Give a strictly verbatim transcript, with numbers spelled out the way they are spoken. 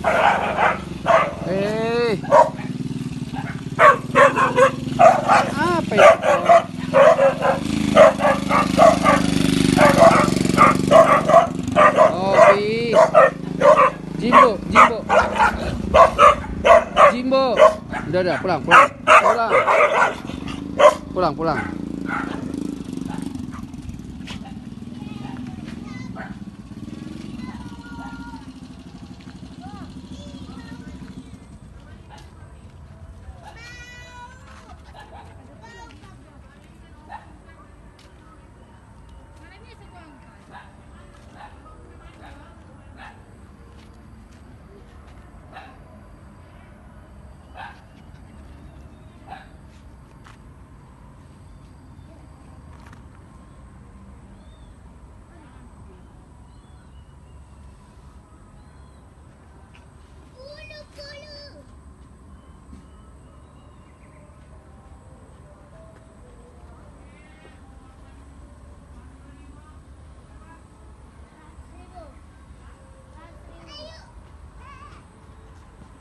Eh, apa itu? Opi, Jimbo, Jimbo, Jimbo. Udah, udah, pulang, pulang, pulang, pulang, pulang.